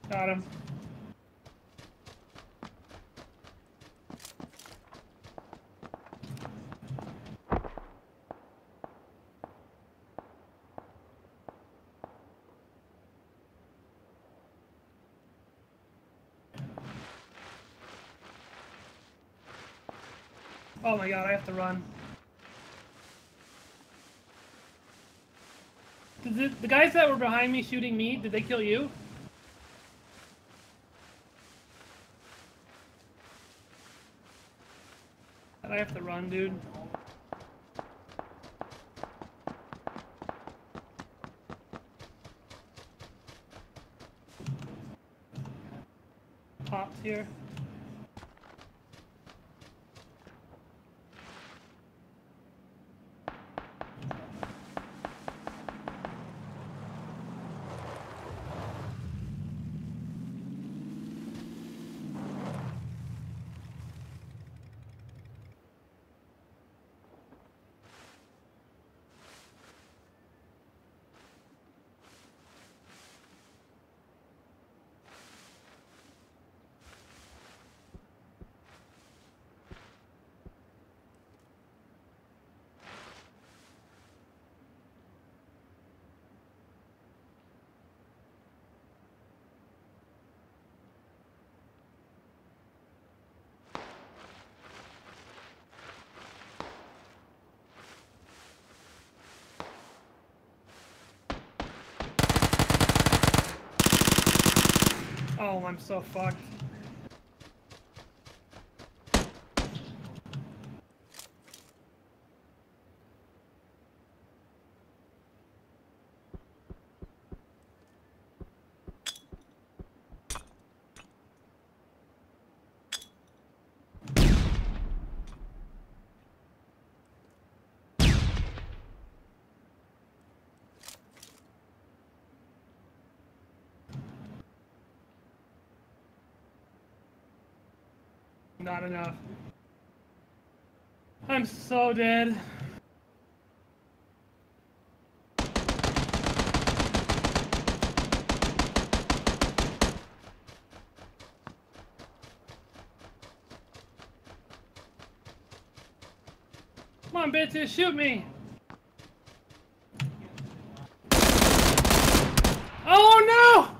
Got him. Oh my god, I have to run. The guys that were behind me shooting me, did they kill you? I have to run, dude. Pops here. Oh, I'm so fucked. Not enough. I'm so dead. Come on, bitches, shoot me! Oh no!